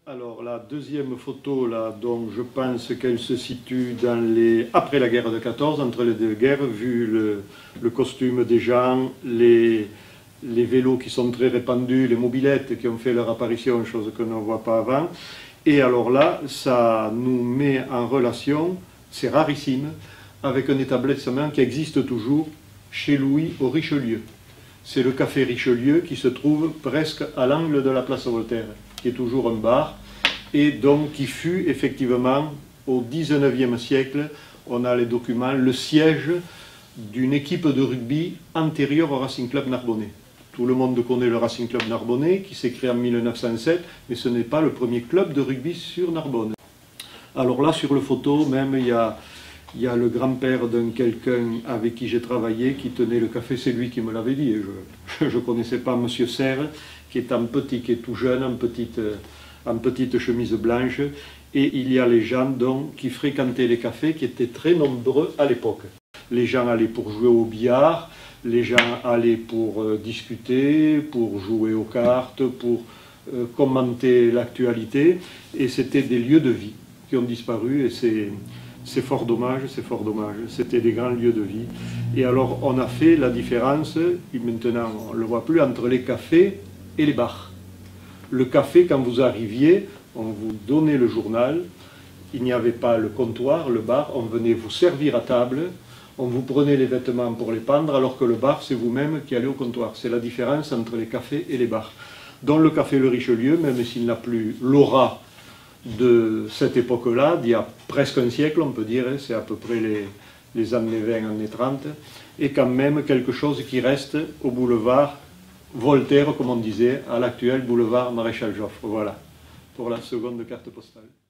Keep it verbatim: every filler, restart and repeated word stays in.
Alors la deuxième photo, là, donc je pense qu'elle se situe dans les... après la guerre de quatorze, entre les deux guerres, vu le, le costume des gens, les, les vélos qui sont très répandus, les mobylettes qui ont fait leur apparition, chose que l'on ne voit pas avant. Et alors là, ça nous met en relation, c'est rarissime, avec un établissement qui existe toujours chez Louis au Richelieu. C'est le café Richelieu qui se trouve presque à l'angle de la place Voltaire, qui est toujours un bar, et donc qui fut effectivement au dix-neuvième siècle, on a les documents, le siège d'une équipe de rugby antérieure au Racing Club Narbonnais. Tout le monde connaît le Racing Club Narbonnais, qui s'est créé en mille neuf cent sept, mais ce n'est pas le premier club de rugby sur Narbonne. Alors là, sur le photo, même, il y a... Il y a le grand-père d'un quelqu'un avec qui j'ai travaillé qui tenait le café, c'est lui qui me l'avait dit. Je ne connaissais pas M. Serre, qui est un petit, qui est tout jeune, en petite, en petite chemise blanche. Et il y a les gens donc, qui fréquentaient les cafés, qui étaient très nombreux à l'époque. Les gens allaient pour jouer au billard, les gens allaient pour euh, discuter, pour jouer aux cartes, pour euh, commenter l'actualité. Et c'était des lieux de vie qui ont disparu et c'est... C'est fort dommage, c'est fort dommage. C'était des grands lieux de vie. Et alors, on a fait la différence, et maintenant, on ne le voit plus, entre les cafés et les bars. Le café, quand vous arriviez, on vous donnait le journal, il n'y avait pas le comptoir, le bar, on venait vous servir à table, on vous prenait les vêtements pour les pendre, alors que le bar, c'est vous-même qui allez au comptoir. C'est la différence entre les cafés et les bars. Dans le café Le Richelieu, même s'il n'a plus l'aura de cette époque-là, d'il y a presque un siècle, on peut dire, c'est à peu près les, les années vingt, années trente, et quand même quelque chose qui reste au boulevard Voltaire, comme on disait, à l'actuel boulevard Maréchal Joffre. Voilà, pour la seconde carte postale.